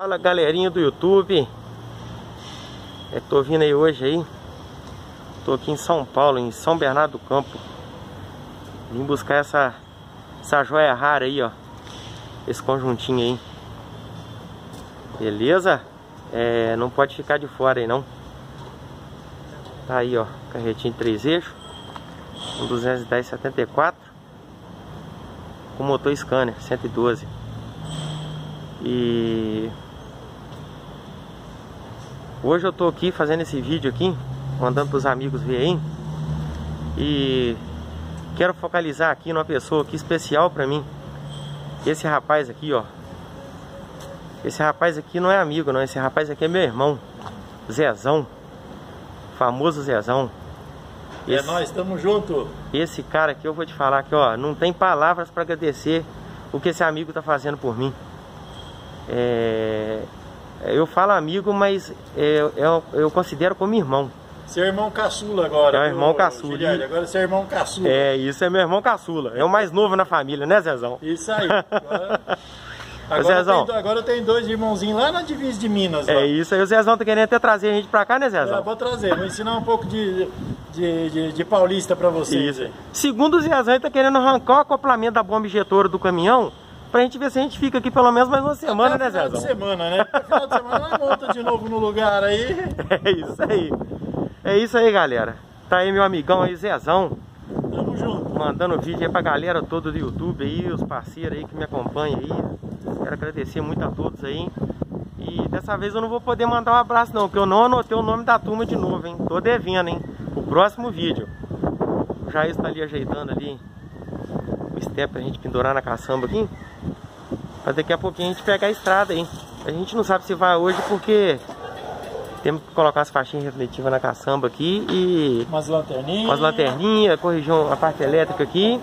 Fala galerinha do YouTube, tô vindo aí hoje aí, tô aqui em São Paulo, em São Bernardo do Campo. Vim buscar essa joia rara aí, ó, esse conjuntinho aí. Beleza? Não pode ficar de fora aí não. Tá aí, ó, carretinho de 3 eixos, um 210/74 com motor Scania 112. E hoje eu tô aqui fazendo esse vídeo aqui, mandando pros amigos ver aí. E quero focalizar aqui numa pessoa aqui especial pra mim. Esse rapaz aqui, ó. Esse rapaz aqui não é amigo não, esse rapaz aqui é meu irmão, Zezão, famoso Zezão. Nós estamos junto. Esse cara aqui, eu vou te falar aqui, ó, não tem palavras pra agradecer o que esse amigo tá fazendo por mim. Eu falo amigo, mas eu considero como irmão. Seu irmão caçula agora. É o irmão caçula. Giliard, agora seu irmão caçula. Isso é meu irmão caçula. É o mais novo na família, né, Zezão? Isso aí. Zezão, agora eu tenho 2 irmãozinhos lá na divisa de Minas. Lá. Isso aí. O Zezão tá querendo até trazer a gente pra cá, né, Zezão? Vou trazer, vou ensinar um pouco de paulista pra vocês. Isso. Segundo o Zezão, ele tá querendo arrancar o acoplamento da bomba injetora do caminhão, pra gente ver se a gente fica aqui pelo menos mais uma semana, né, Zezão? Final de semana, né? Final de semana nós monta de novo no lugar aí. É isso aí. É isso aí, galera. Tá aí meu amigão aí, Zezão. Tamo junto. Mandando vídeo aí pra galera toda do YouTube aí, os parceiros aí que me acompanham aí. Quero agradecer muito a todos aí. E dessa vez eu não vou poder mandar um abraço não, porque eu não anotei o nome da turma de novo, hein. Tô devendo, hein, o próximo vídeo. O Jair está ali ajeitando ali o step pra gente pendurar na caçamba aqui, pra daqui a pouquinho a gente pegar a estrada aí. A gente não sabe se vai hoje porque temos que colocar as faixinhas refletivas na caçamba aqui e umas lanterninhas, corrigir a parte elétrica aqui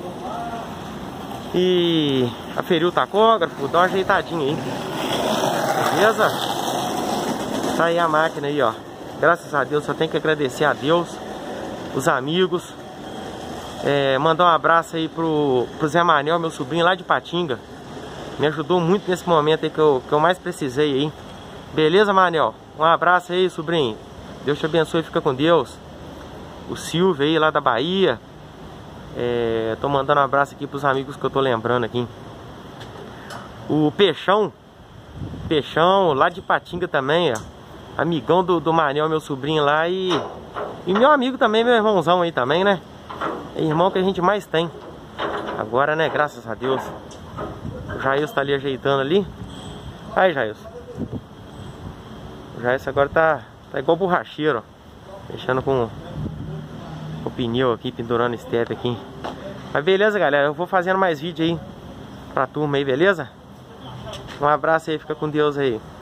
e aferir o tacógrafo, dar uma ajeitadinha aí. Beleza? Tá aí a máquina aí, ó. Graças a Deus, só tenho que agradecer a Deus, os amigos. Mandar um abraço aí pro Zé Manel, meu sobrinho lá de Patinga. Me ajudou muito nesse momento aí que eu mais precisei aí. Beleza, Manel? Um abraço aí, sobrinho. Deus te abençoe, fica com Deus. O Silvio aí lá da Bahia. Tô mandando um abraço aqui pros amigos que eu tô lembrando aqui. O Peixão lá de Patinga também, ó. Amigão do Manel, meu sobrinho lá. E meu amigo também, meu irmãozão aí também, né? É irmão que a gente mais tem agora, né? Graças a Deus. O Jailson tá ali ajeitando ali. Aí, Jailson. O Jailson agora tá igual borracheiro, ó. Mexendo com o pneu aqui, pendurando o step aqui. Mas beleza, galera. Eu vou fazendo mais vídeo aí pra turma aí, beleza? Um abraço aí, fica com Deus aí.